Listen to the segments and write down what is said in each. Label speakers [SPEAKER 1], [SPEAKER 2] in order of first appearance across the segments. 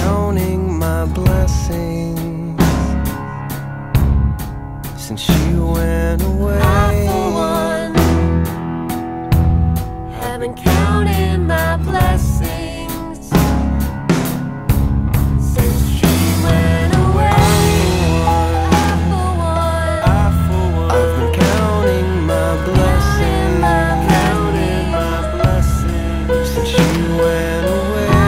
[SPEAKER 1] counting my blessings since she went away.
[SPEAKER 2] I, for one, have been counting my blessings since she went away. I, for one,
[SPEAKER 1] I've been counting my blessings,
[SPEAKER 2] counting my blessings
[SPEAKER 1] since she went away.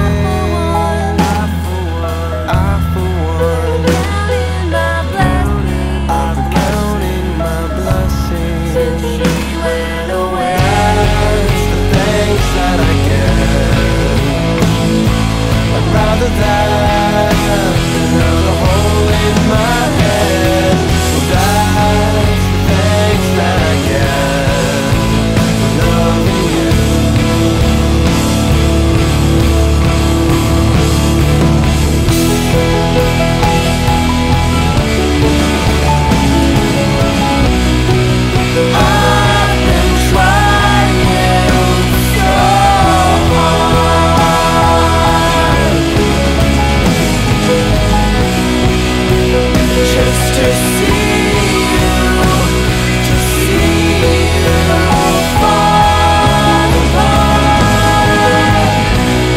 [SPEAKER 1] Rather than another hole in my head, so that's the thanks that I get for loving you. I've been trying so hard just to see you fall apart.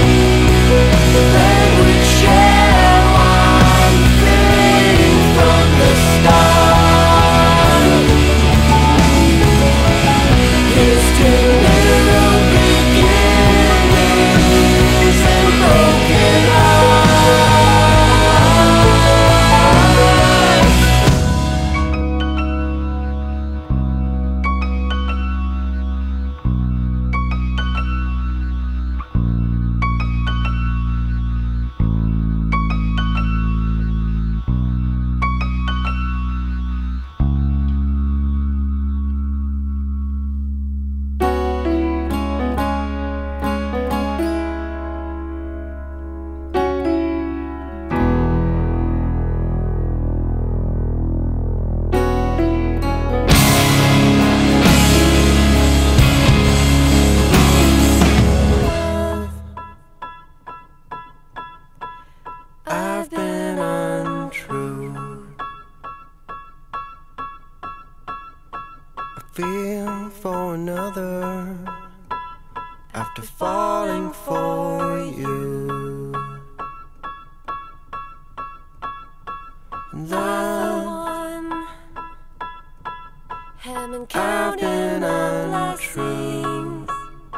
[SPEAKER 1] Then we'd share one thing from the start. Here's to new beginnings and broken hearts. I've been untrue. I feel for another after falling for you. Love,
[SPEAKER 2] haven't
[SPEAKER 1] I've
[SPEAKER 2] counted
[SPEAKER 1] been
[SPEAKER 2] my
[SPEAKER 1] untrue.
[SPEAKER 2] blessings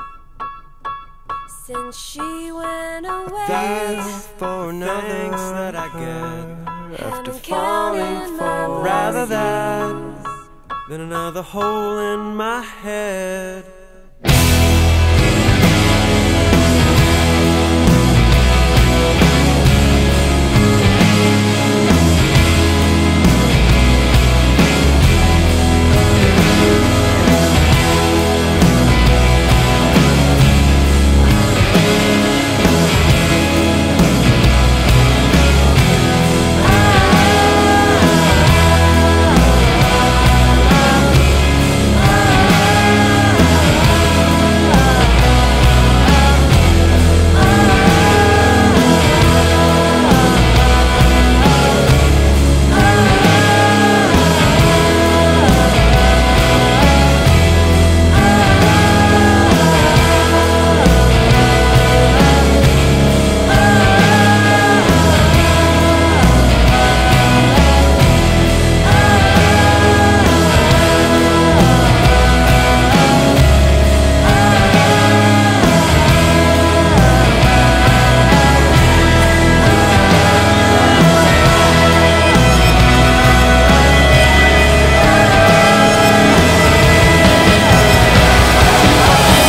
[SPEAKER 2] since she went away.
[SPEAKER 1] That's for another
[SPEAKER 3] Thanks that I get
[SPEAKER 1] after
[SPEAKER 2] Haven't
[SPEAKER 1] falling
[SPEAKER 2] counted
[SPEAKER 1] for
[SPEAKER 2] my
[SPEAKER 3] rather
[SPEAKER 2] blessings
[SPEAKER 3] than another hole in my head.